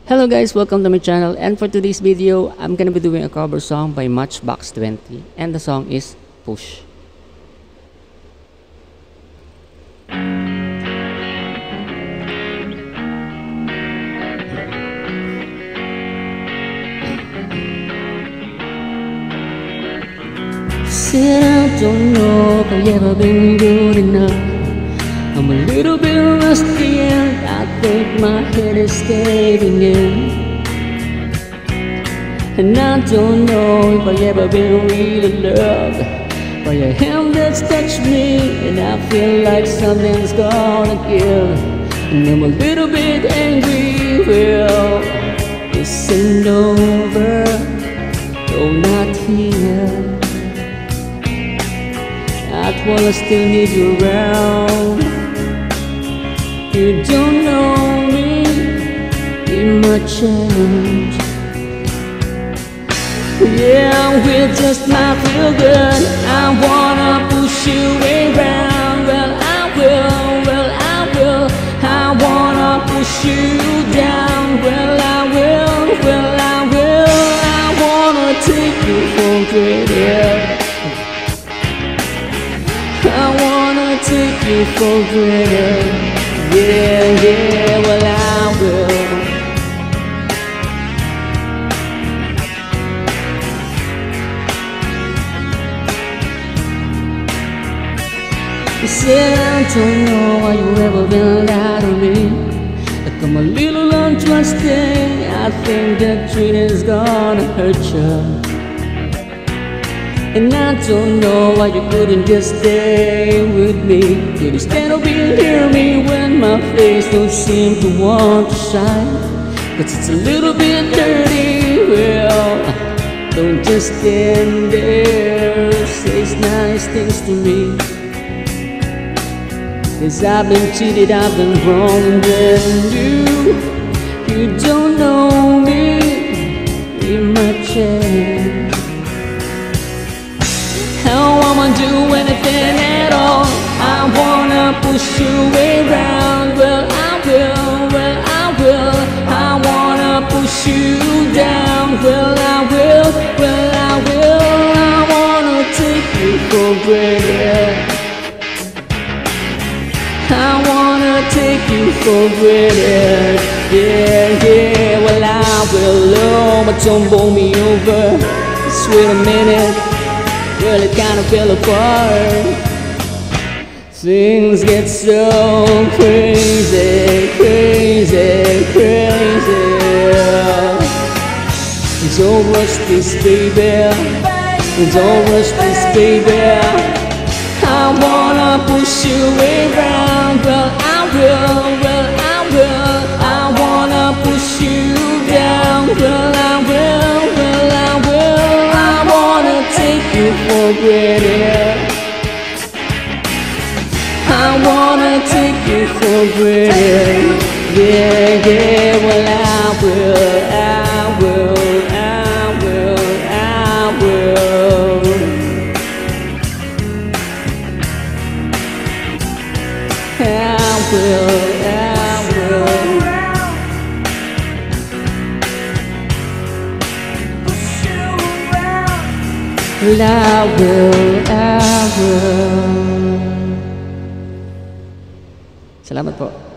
Hello guys, welcome to my channel, and for today's video, I'm gonna be doing a cover song by Matchbox 20, and the song is Push. Said I don't know if I've ever been good enough. I'm a little bit rusty and I think my head is caving in. And I don't know if I've ever been really loved by a hand that's touched me, and I feel like something's gonna give. And I'm a little bit angry, well, this ain't over, no, not here. While I still need you around, you don't know me, it might change. Yeah, we just might feel good. I wanna push you around. Well, I will. I wanna push you down. Well, I will. I wanna take you for granted. I wanna take you for granted. Yeah, well I will. You said I don't know why you ever been lied to me. Like I'm a little untrusting. I think that treat is gonna hurt you. And I don't know why you couldn't just stay with me. Could you stand up and hear me when my face don't seem to want to shine? Cause it's a little bit dirty, well, don't just stand there, say nice things to me. Cause I've been cheated, I've been wronged, and you don't know me, it might change. How I'ma do anything at all? I wanna push you around. Well, I will. I wanna push you down. Well, I will. I wanna take you for granted. I wanna take you for granted. Yeah, well I will. Oh, but don't blow me over. Just wait a minute. Well, it kinda fell apart. Things get so crazy. Don't rush this, baby. Don't rush this, baby. I wanna push you around. Well, I will. I wanna push you down. Well, I will. I wanna take you for granted. I wanna take you for granted. Yeah, well I will. I will. Salamat po.